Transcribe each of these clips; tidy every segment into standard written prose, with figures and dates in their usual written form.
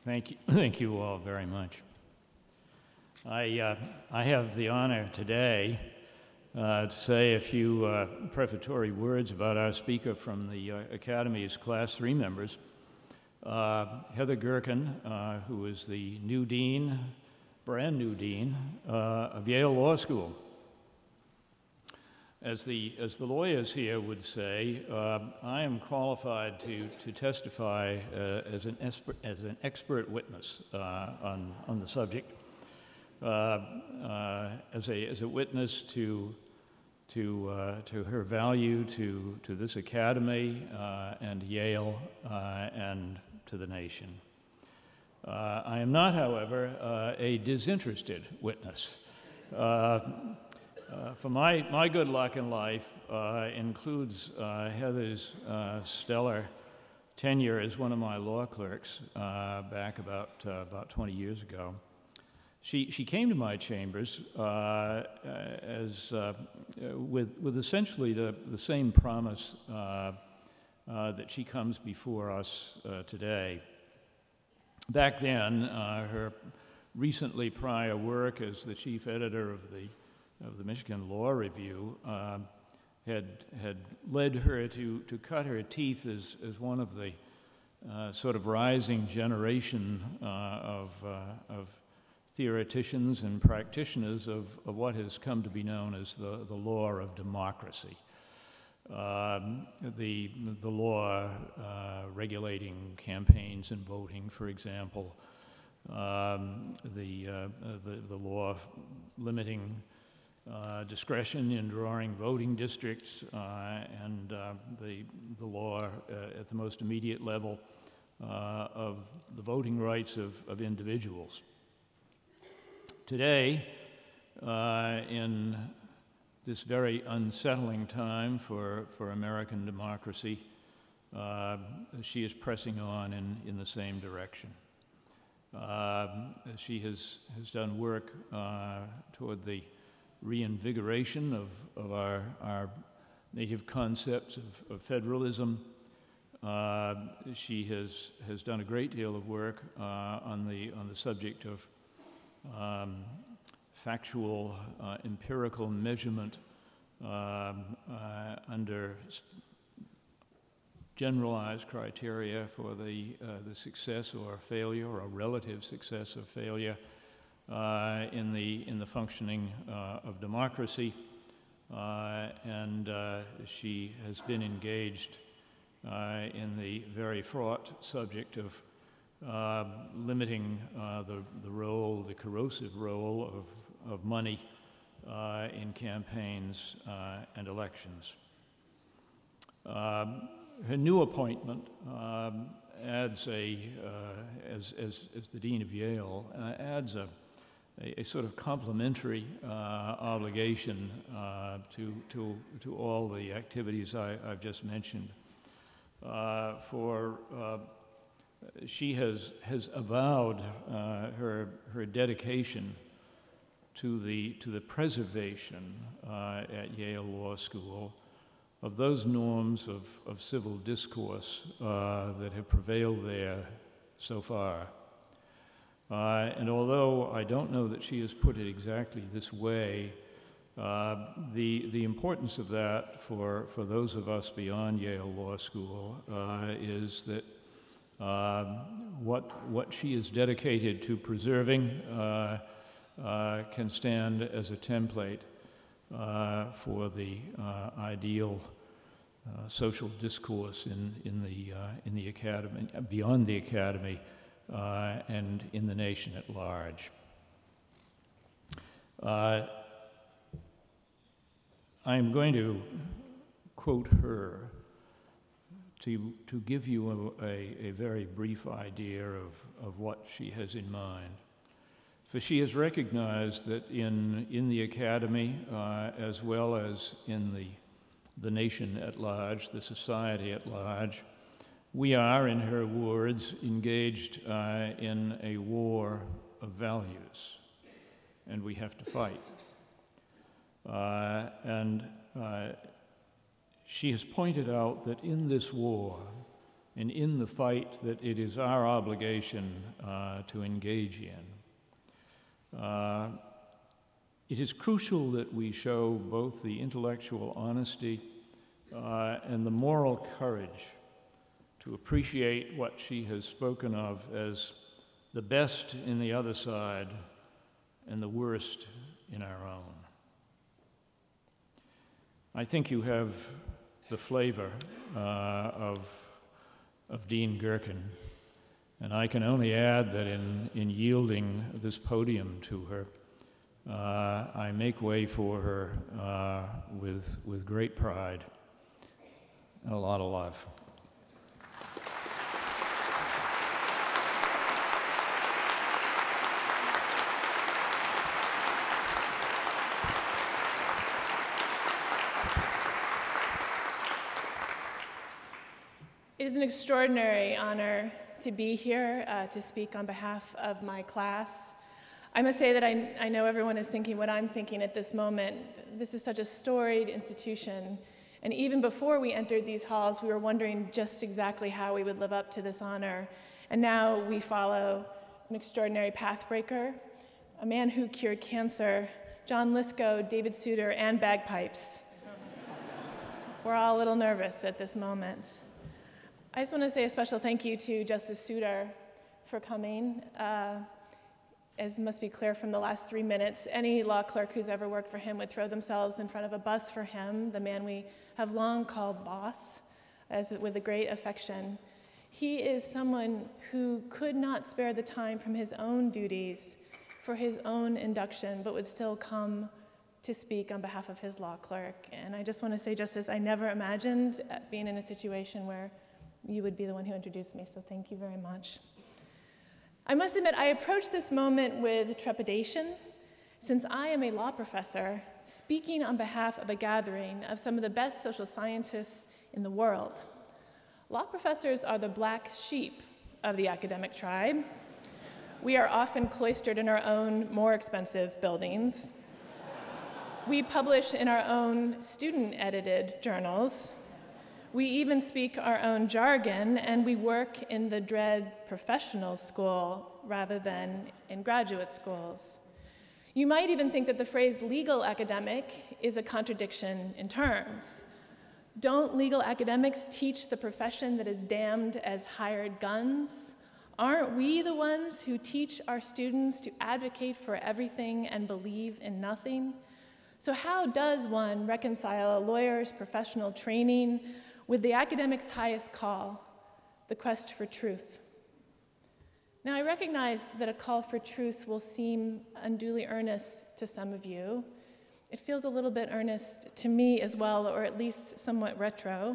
Thank you all very much. I have the honor today to say a few prefatory words about our speaker from the Academy's Class 3 members, Heather Gerken, who is the new dean, brand new dean of Yale Law School. As the lawyers here would say, I am qualified to testify as an expert witness on the subject, as a witness to her value to this academy and Yale and to the nation. I am not, however, a disinterested witness. For my good luck in life includes Heather's stellar tenure as one of my law clerks back about 20 years ago. She came to my chambers with essentially the same promise that she comes before us today. Back then, her recently prior work as the chief editor of the Michigan Law Review had led her to cut her teeth as one of the sort of rising generation of theoreticians and practitioners of what has come to be known as the law of democracy. The law regulating campaigns and voting, for example, the law limiting discretion in drawing voting districts, and the law at the most immediate level of the voting rights of individuals. Today, in this very unsettling time for American democracy, she is pressing on in the same direction. She has done work toward the reinvigoration of our native concepts of federalism. She has done a great deal of work on the subject of factual empirical measurement under generalized criteria for the success or failure or relative success or failure in the functioning of democracy, and she has been engaged in the very fraught subject of limiting the corrosive role of money in campaigns and elections. Her new appointment adds as the Dean of Yale, adds a sort of complementary obligation to all the activities I've just mentioned. She has avowed her dedication to the preservation at Yale Law School of those norms of civil discourse that have prevailed there so far. And although I don't know that she has put it exactly this way, the importance of that for those of us beyond Yale Law School is that what she is dedicated to preserving can stand as a template for the ideal social discourse in the academy, beyond the academy, and in the nation at large. I'm going to quote her to give you a very brief idea of what she has in mind. For she has recognized that in the academy, as well as in the nation at large, the society at large, we are, in her words, engaged in a war of values, and we have to fight. And she has pointed out that in this war, and in the fight that it is our obligation to engage in. It is crucial that we show both the intellectual honesty and the moral courage to appreciate what she has spoken of as the best in the other side and the worst in our own. I think you have the flavor of Dean Gerken, and I can only add that in yielding this podium to her, I make way for her with great pride and a lot of love. It is an extraordinary honor to be here to speak on behalf of my class. I must say that I know everyone is thinking what I'm thinking at this moment. This is such a storied institution, and even before we entered these halls, we were wondering just exactly how we would live up to this honor. And now we follow an extraordinary pathbreaker, a man who cured cancer, John Lithgow, David Souter, and bagpipes. We're all a little nervous at this moment. I just want to say a special thank you to Justice Souter for coming. As must be clear from the last 3 minutes, any law clerk who's ever worked for him would throw themselves in front of a bus for him, the man we have long called boss, with a great affection. He is someone who could not spare the time from his own duties for his own induction, but would still come to speak on behalf of his law clerk. And I just want to say, Justice, I never imagined being in a situation where you would be the one who introduced me, so thank you very much. I must admit, I approached this moment with trepidation, since I am a law professor speaking on behalf of a gathering of some of the best social scientists in the world. Law professors are the black sheep of the academic tribe. We are often cloistered in our own more expensive buildings. We publish in our own student-edited journals. We even speak our own jargon, and we work in the dread professional school rather than in graduate schools. You might even think that the phrase legal academic is a contradiction in terms. Don't legal academics teach the profession that is damned as hired guns? Aren't we the ones who teach our students to advocate for everything and believe in nothing? So how does one reconcile a lawyer's professional training with the academic's highest call, the quest for truth? Now, I recognize that a call for truth will seem unduly earnest to some of you. It feels a little bit earnest to me as well, or at least somewhat retro.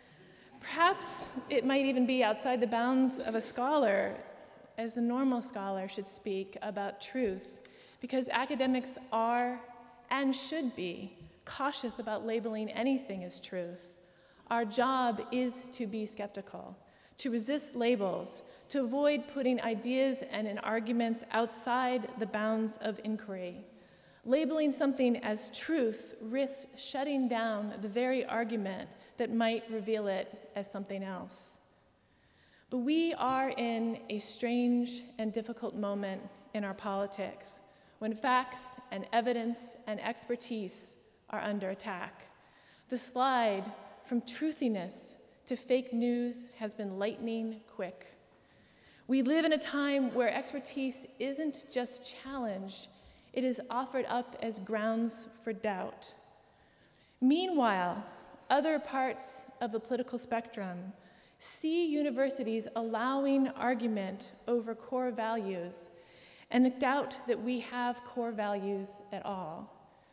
Perhaps it might even be outside the bounds of a scholar, as a normal scholar should speak about truth, because academics are and should be cautious about labeling anything as truth. Our job is to be skeptical, to resist labels, to avoid putting ideas and arguments outside the bounds of inquiry. Labeling something as truth risks shutting down the very argument that might reveal it as something else. But we are in a strange and difficult moment in our politics when facts and evidence and expertise are under attack. The slide from truthiness to fake news has been lightning quick. We live in a time where expertise isn't just challenged, it is offered up as grounds for doubt. Meanwhile, other parts of the political spectrum see universities allowing argument over core values and doubt that we have core values at all.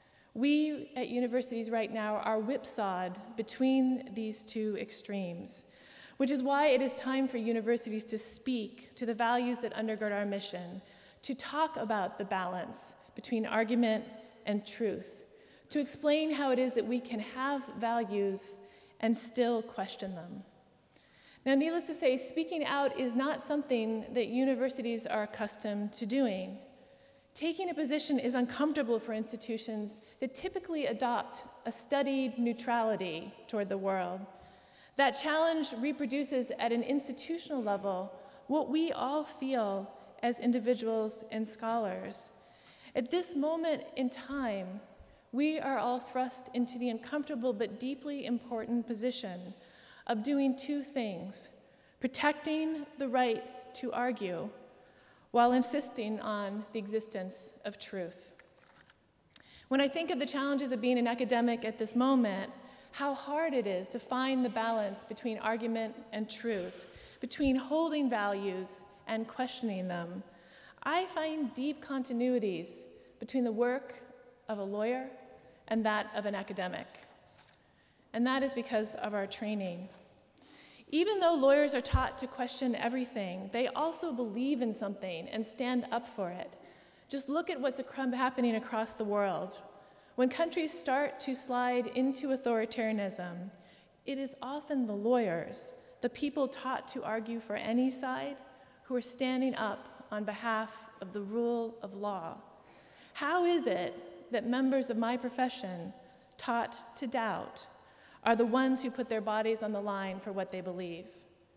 We at universities right now are whipsawed between these two extremes, which is why it is time for universities to speak to the values that undergird our mission, to talk about the balance between argument and truth, to explain how it is that we can have values and still question them. Now, needless to say, speaking out is not something that universities are accustomed to doing. Taking a position is uncomfortable for institutions that typically adopt a studied neutrality toward the world. That challenge reproduces at an institutional level what we all feel as individuals and scholars. At this moment in time, we are all thrust into the uncomfortable but deeply important position of doing two things: protecting the right to argue while insisting on the existence of truth. When I think of the challenges of being an academic at this moment, how hard it is to find the balance between argument and truth, between holding values and questioning them, I find deep continuities between the work of a lawyer and that of an academic. And that is because of our training. Even though lawyers are taught to question everything, they also believe in something and stand up for it. Just look at what's happening across the world. When countries start to slide into authoritarianism, it is often the lawyers, the people taught to argue for any side, who are standing up on behalf of the rule of law. How is it that members of my profession, taught to doubt, are the ones who put their bodies on the line for what they believe?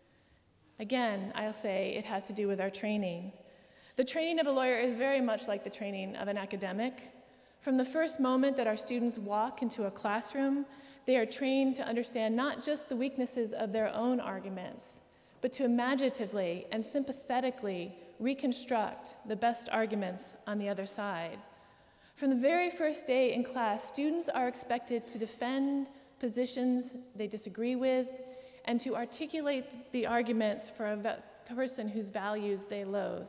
Again, I'll say it has to do with our training. The training of a lawyer is very much like the training of an academic. From the first moment that our students walk into a classroom, they are trained to understand not just the weaknesses of their own arguments, but to imaginatively and sympathetically reconstruct the best arguments on the other side. From the very first day in class, students are expected to defend positions they disagree with and to articulate the arguments for a person whose values they loathe.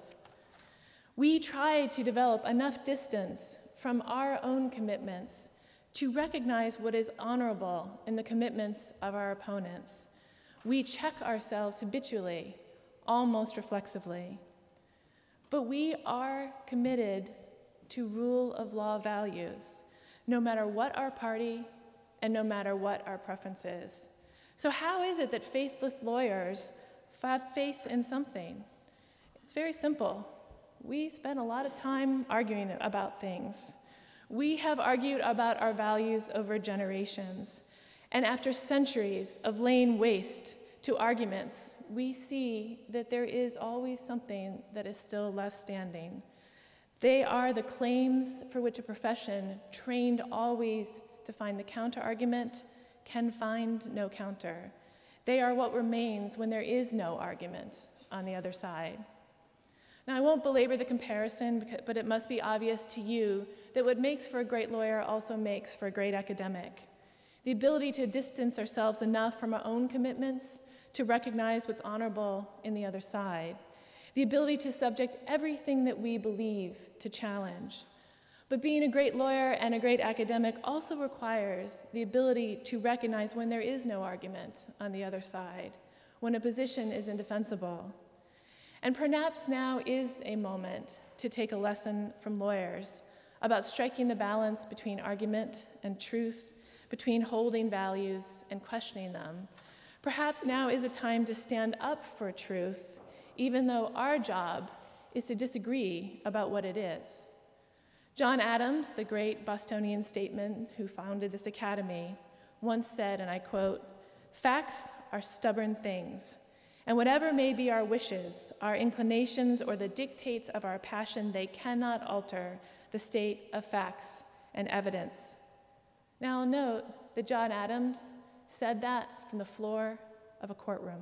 We try to develop enough distance from our own commitments to recognize what is honorable in the commitments of our opponents. We check ourselves habitually, almost reflexively. But we are committed to rule of law values, no matter what our party and no matter what our preference is. So how is it that faithless lawyers have faith in something? It's very simple. We spend a lot of time arguing about things. We have argued about our values over generations. And after centuries of laying waste to arguments, we see that there is always something that is still left standing. They are the claims for which a profession trained always to find the counter-argument can find no counter. They are what remains when there is no argument on the other side. Now, I won't belabor the comparison, but it must be obvious to you that what makes for a great lawyer also makes for a great academic. The ability to distance ourselves enough from our own commitments to recognize what's honorable in the other side. The ability to subject everything that we believe to challenge. But being a great lawyer and a great academic also requires the ability to recognize when there is no argument on the other side, when a position is indefensible. And perhaps now is a moment to take a lesson from lawyers about striking the balance between argument and truth, between holding values and questioning them. Perhaps now is a time to stand up for truth, even though our job is to disagree about what it is. John Adams, the great Bostonian statesman who founded this academy, once said, and I quote, "Facts are stubborn things, and whatever may be our wishes, our inclinations, or the dictates of our passion, they cannot alter the state of facts and evidence." Now, I'll note that John Adams said that from the floor of a courtroom.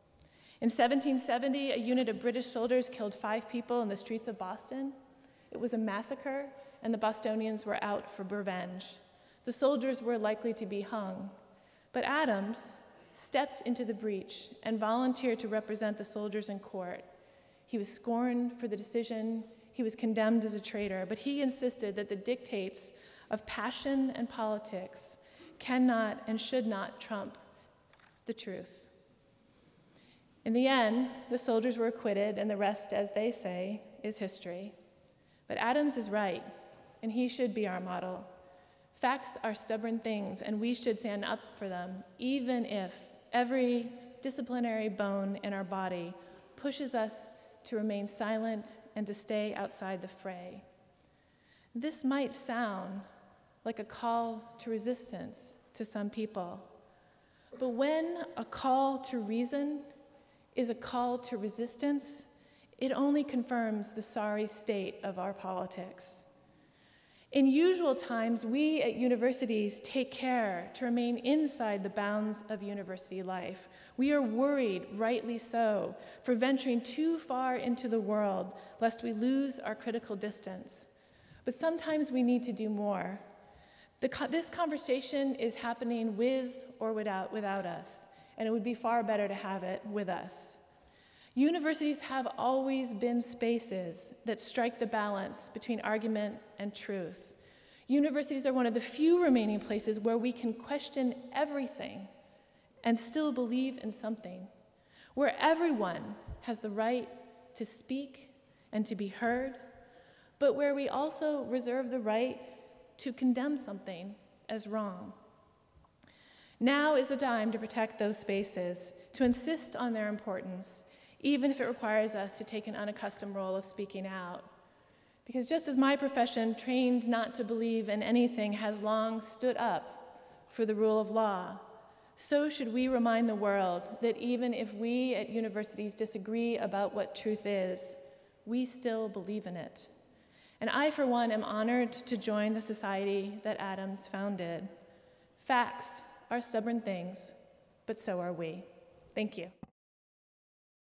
In 1770, a unit of British soldiers killed 5 people in the streets of Boston. It was a massacre, and the Bostonians were out for revenge. The soldiers were likely to be hung, but Adams stepped into the breach and volunteered to represent the soldiers in court. He was scorned for the decision. He was condemned as a traitor, but he insisted that the dictates of passion and politics cannot and should not trump the truth. In the end, the soldiers were acquitted, and the rest, as they say, is history. But Adams is right, and he should be our model. Facts are stubborn things, and we should stand up for them, even if every disciplinary bone in our body pushes us to remain silent and to stay outside the fray. This might sound like a call to resistance to some people, But when a call to reason is a call to resistance, it only confirms the sorry state of our politics. In usual times, we at universities take care to remain inside the bounds of university life. We are worried, rightly so, for venturing too far into the world, lest we lose our critical distance. But sometimes we need to do more. This conversation is happening with or without us, and it would be far better to have it with us. Universities have always been spaces that strike the balance between argument and truth. Universities are one of the few remaining places where we can question everything and still believe in something, where everyone has the right to speak and to be heard, but where we also reserve the right to condemn something as wrong. Now is the time to protect those spaces, to insist on their importance, even if it requires us to take an unaccustomed role of speaking out. Because just as my profession, trained not to believe in anything, has long stood up for the rule of law, so should we remind the world that even if we at universities disagree about what truth is, we still believe in it. And I, for one, am honored to join the society that Adams founded. Facts are stubborn things, but so are we. Thank you.